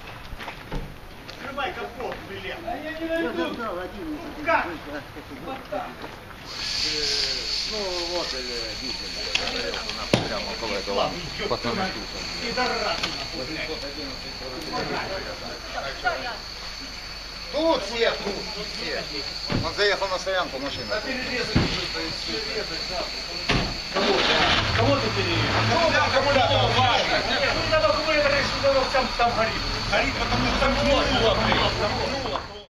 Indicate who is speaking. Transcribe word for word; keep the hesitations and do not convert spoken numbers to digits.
Speaker 1: Открывай капот, блин.
Speaker 2: А я не найду.
Speaker 1: Как?
Speaker 2: Вот так.
Speaker 3: Ну вот дизель, прямо около этого пацана. Тут все, тут, тут все. Он заехал на стоянку машины.
Speaker 1: А перерезать уже, перерезать, да. Кого? Кого ты перерезал? Кому там аккумулятор важно? Ну, там аккумулятор, если там горит. Горит, потому что там гнуло.